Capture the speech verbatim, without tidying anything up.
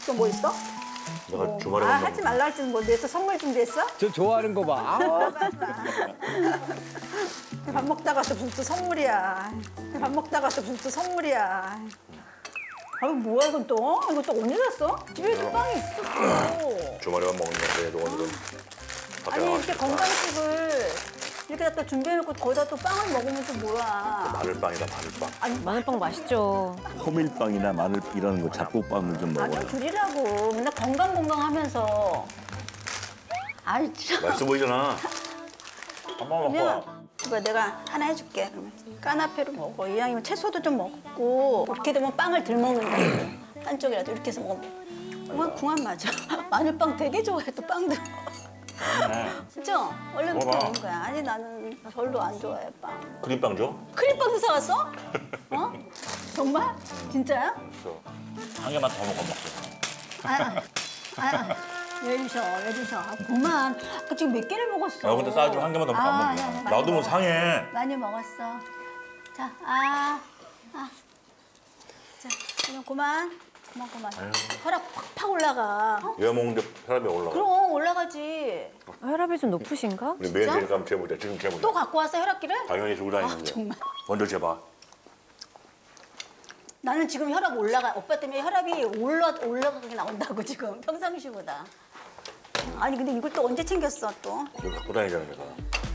또 뭐 있어? 내가 뭐. 주말에 아, 만나면 하지 말라 했지는 뭐 내서 선물 준비했어? 저 좋아하는 거 봐. 아우. 밥 먹다가 또 무슨 또 선물이야. 밥 먹다가 또 무슨 또 선물이야. 아, 뭐야 이건 또? 이거 또 언제 샀어? 집에도 빵이 있었어. 주말에만 먹는데 오늘은 밖에 아니 나가서 이렇게 건강식을 이렇게 다 준비해놓고 거기다 또 빵을 먹으면 또 뭐야. 마늘빵이다 마늘빵. 아니 마늘빵 맛있죠. 호밀빵이나 마늘 이런 거 잡곡빵을 좀 아, 먹어요. 좀 줄이라고. 맨날 건강 건강하면서. 아이 참. 맛있어 보이잖아. 한번 먹고. 그러면 이거 내가 하나 해줄게. 그러면 까나페로 먹어. 이왕이면 채소도 좀 먹고 이렇게 되면 빵을 덜 먹는다. 이게. 한쪽이라도 이렇게 해서 먹으면. 궁합 궁합 맞아. 마늘빵 되게 좋아해 또 빵도. 진짜? 원래부터 먹어봐. 먹는 거야. 아니 나는 별로 안 좋아해 빵. 크림빵 줘? 크림빵도 사왔어? 어? 정말? 진짜야? 한 개만 더 먹어 먹자. 아, 아, 왜 주셔? 왜 주셔? 아, 그만. 아까 지금 몇 개를 먹었어? 야 근데 싸가지고 한 개만 더 먹어 아, 안 야, 야, 먹어. 많이 나도 뭐 먹어. 상해. 많이 먹었어. 자, 아, 아. 자, 그냥 그만. 그만, 그만. 혈압 팍팍 올라가. 어? 얘 먹는데 혈압이 올라가. 그럼 올라가지. 혈압이 좀 높으신가? 우리 매일 매일 가면 재보자. 지금 재보자. 또 갖고 왔어, 혈압기를? 당연히 들고 다니는데. 아, 정말. 먼저 재봐. 나는 지금 혈압 올라가. 오빠 때문에 혈압이 올라, 올라가게 나온다고 지금. 평상시보다. 아니, 근데 이걸 또 언제 챙겼어, 또? 이거 갖고 다니잖아 내가.